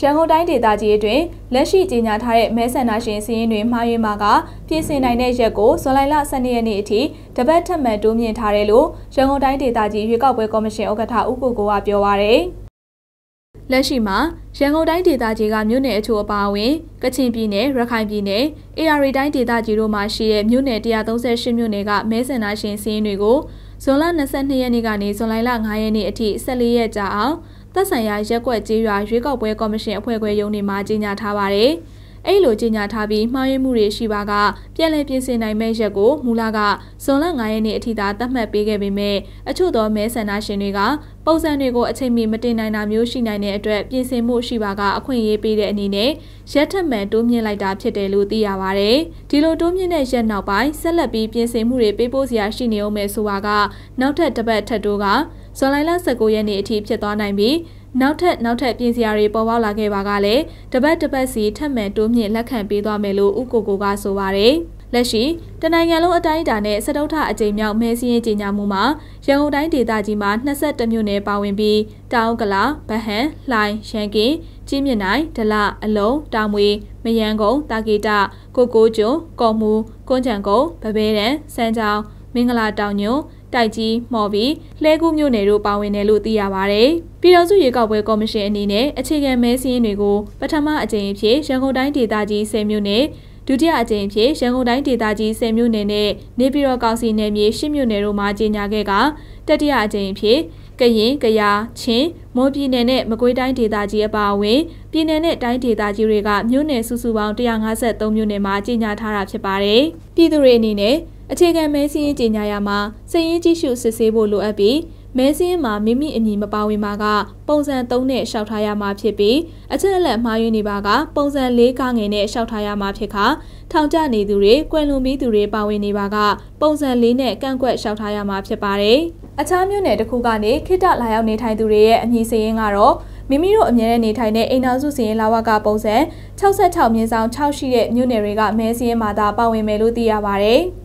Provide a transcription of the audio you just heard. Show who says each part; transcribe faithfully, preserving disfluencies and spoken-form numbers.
Speaker 1: ရန်ကုန်တိုင်းဒေသကြီးအတွင်းလက်ရှိကြေညာထားတဲ့မဲဆန္ဒရှင်စီးရင်တွေမှားယွင်းမှာကပြည်စင်နိုင်တဲ့ရက်ကိုဇွန်လလဆယ်နှစ်ရက်နေ့အထိတပတ်ထပ်မံတိုးမြင့်ထားတယ်လို့ရန်ကုန်တိုင်းဒေသကြီးရွေးကောက်ပွဲကော်မရှင်ဥက္ကဋ္ဌဦးကိုကိုကပြောပါရယ်လက်ရှိမှာရန်ကုန်တိုင်းဒေသကြီးကမြို့နယ်အချို့အပါအဝင်ကချင်ပြည်နယ်ရခိုင်ပြည်နယ်အေရရီတိုင်းဒေသကြီးတို့မှာရှိတဲ့မြို့နယ်one hundred thirty-eightမြို့နယ်ကမဲဆန္ဒရှင်စီးရင်တွေကိုဇွန်လtwenty-twoရက်နေ့ကနေဇွန်လfiveရက်နေ့အထိfourteenရက်ကြာအောင်သက်ဆိုင်ရာရက်ကွက်ကျေးရွာရွေးကောက်ပွဲကော်မရှင်အဖွဲ့ခွဲရုံးတွေမှာကြီးညာထားပါတယ်။အဲ့လိုကြီးညာထားပြီးမှားယွင်းမှုတွေရှိပါကပြည်လည်ပြင်ဆင်နိုင်မဲ့ရက်ကိုမူလကဇွန်လfiveရက်နေ့အထိသာသတ်မှတ်ပေးခဲ့ပေမဲ့အချို့သောမဲဆန္ဒရှင်တွေကပုံစံတွေကိုအချိန်မီမတင်နိုင်တာမျိုးရှိနိုင်တဲ့အတွက်ပြင်ဆင်မှုရှိပါကအခွင့်အရေးပေးတဲ့အနေနဲ့ရက်ထပ်မံတိုးမြင့်လိုက်တာဖြစ်တယ်လို့သိရပါတယ်။ဒီလိုတိုးမြင့်တဲ့ရက်နောက်ပိုင်းဆက်လက်ပြီးပြင်ဆင်မှုတွေပေးပို့စရာရှိနေအောင်မယ်ဆိုပါကနောက်ထပ်တစ်ပတ်ထပ်တိုးကဇွန်လnineteenရက်နေ့အထိဖြစ်သွားနိုင်ပြီးနောက်ထပ်နောက်ထပ်ပြင်စရာတွေပေါ်ပေါက်လာခဲ့ပါကလည်းတပတ်တပတ်စီထပ်မံတိုးမြင့်လက်ခံပေးသွားမယ်လို့ဦးကိုကိုကဆိုပါတယ်။လက်ရှိတနိုင်ငံလုံးအတိုင်းအတာနဲ့စတုထအကြိမ်မြောက်မဲစည်းရင်ကြေညာမှုမှာရန်ကုန်တိုင်းဒေသကြီးမှာtwenty-oneမြို့နယ်ပါဝင်ပြီးတောင်ကလာဗဟန်းလှိုင်ရန်ကင်ကြီးမြင့်နိုင်ဒလအလုံးတာမွေမယန်းကုန်းတာဂီတာကိုကိုကျွန်းကော်မှုကွန်းချံကုန်းဗဘဲတန်းစမ်းချောင်းမင်္ဂလာတောင်ညွန်းတိုက်ကြီးမော်ဘီလှဲကူးမြို့နယ်တို့ပါဝင်တယ်လို့သိရပါတယ်။ပြည်ထောင်စုရွေးကောက်ပွဲကော်မရှင်အနေနဲ့အခြေခံမဲစည်းရင်းတွေကိုပထမအကြိမ်အဖြစ်ရန်ကုန်တိုင်းဒေသကြီးtenမြို့နယ်ဒုတိယအကြိမ်အဖြစ်ရန်ကုန်တိုင်းဒေသကြီးtenမြို့နယ်နဲ့နေပြည်တော်ကောင်စီနယ်မြေeightမြို့နယ်တို့မှာကြေညာခဲ့ကတတိယအကြိမ်အဖြစ်ကရင်ကယားချင်းမွန်ပြည်နယ်နဲ့မကွေးတိုင်းဒေသကြီးအပါအဝင်ပြည်နယ်နဲ့တိုင်းဒေသကြီးတွေကမြို့နယ်စုစုပေါင်းone hundred fifty-threeမြို့နယ်မှာကြေညာထားတာဖြစ်ပါတယ်။ပြည်သူတွေအနေနဲ့အခြေခံမဲစည်းရင်ကြေညာရမှာစည်ရင်းကြည့်ရှုစစ်ဆေးဖို့လိုအပ်ပြီးမဲစည်းရင်မှာမိမိအမည်မပါဝင်မှာကပုံစံthreeနဲ့လျှောက်ထားရမှာဖြစ်ပြီးအချက်အလက်မှားယွင်းနေပါကပုံစံfourကငယ်နဲ့လျှောက်ထားရမှာဖြစ်ခါထောင်ကျနေသူတွေကွယ်လွန်ပြီးသူတွေပါဝင်နေပါကပုံစံfourနဲ့ကန့်ကွက်လျှောက်ထားရမှာဖြစ်ပါတယ်။အခြားမြို့နယ်တစ်ခုကနေခိတ္တလာရောက်နေထိုင်သူတွေရဲ့အမည်စည်ရင်းကတော့မိမိတို့အမြဲတမ်းနေထိုင်တဲ့အိမ်နောက်စုစီရင်လာဝကပုံစံsixty-sixမြင်းဆောင်sixရှိတဲ့မြို့နယ်တွေကမဲစည်းရင်မှာသာပါဝင်မယ်လို့သိရပါတယ်။